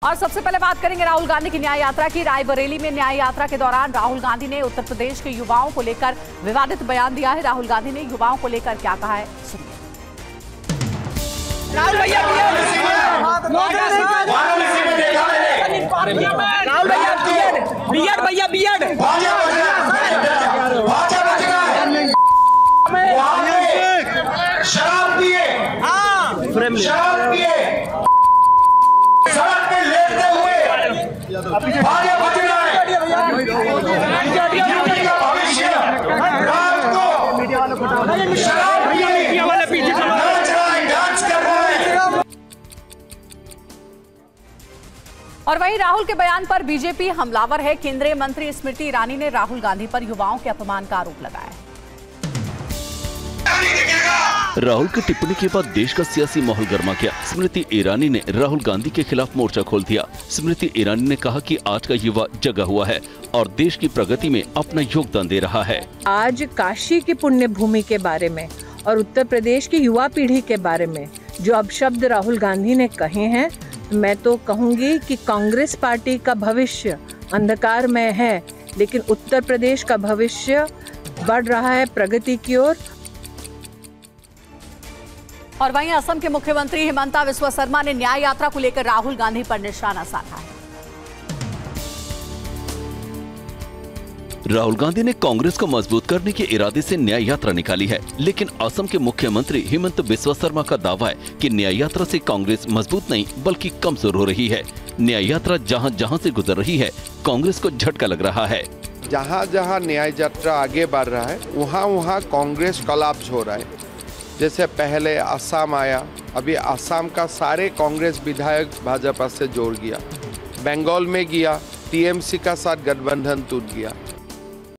और सबसे पहले बात करेंगे राहुल गांधी की न्याय यात्रा की। रायबरेली में न्याय यात्रा के दौरान राहुल गांधी ने उत्तर प्रदेश के युवाओं को लेकर विवादित बयान दिया है। राहुल गांधी ने युवाओं को लेकर क्या कहा है, सुनिए। राहुल भैया शराब पिए, शराब पिए, सड़क पे लेटते हुए आगे बढ़ रहा है। भविष्य रात को शराब पिए डांस कर रहा है। और वहीं राहुल के बयान पर बीजेपी हमलावर है। केंद्रीय मंत्री स्मृति ईरानी ने राहुल गांधी पर युवाओं के अपमान का आरोप लगाया है। राहुल की टिप्पणी के बाद देश का सियासी माहौल गर्मा गया। स्मृति ईरानी ने राहुल गांधी के खिलाफ मोर्चा खोल दिया। स्मृति ईरानी ने कहा कि आज का युवा जगा हुआ है और देश की प्रगति में अपना योगदान दे रहा है। आज काशी की पुण्य भूमि के बारे में और उत्तर प्रदेश की युवा पीढ़ी के बारे में जो अपशब्द राहुल गांधी ने कहे हैं, मैं तो कहूँगी कि कांग्रेस पार्टी का भविष्य अंधकार में है, लेकिन उत्तर प्रदेश का भविष्य बढ़ रहा है प्रगति की ओर। और वहीं असम के मुख्यमंत्री हिमंता बिस्वा शर्मा ने न्याय यात्रा को लेकर राहुल गांधी पर निशाना साधा है। राहुल गांधी ने कांग्रेस को मजबूत करने के इरादे से न्याय यात्रा निकाली है, लेकिन असम के मुख्यमंत्री हिमंता बिस्वा शर्मा का दावा है कि न्याय यात्रा से कांग्रेस मजबूत नहीं बल्कि कमजोर हो रही है। न्याय यात्रा जहां जहां से गुजर रही है, कांग्रेस को झटका लग रहा है। जहां जहां न्याय यात्रा आगे बढ़ रहा है, वहां वहां कांग्रेस कोलैप्स हो रहा है। जैसे पहले असम आया, अभी असम का सारे कांग्रेस विधायक भाजपा से जोड़ गया। बंगाल में गया, टीएमसी का साथ गठबंधन टूट गया।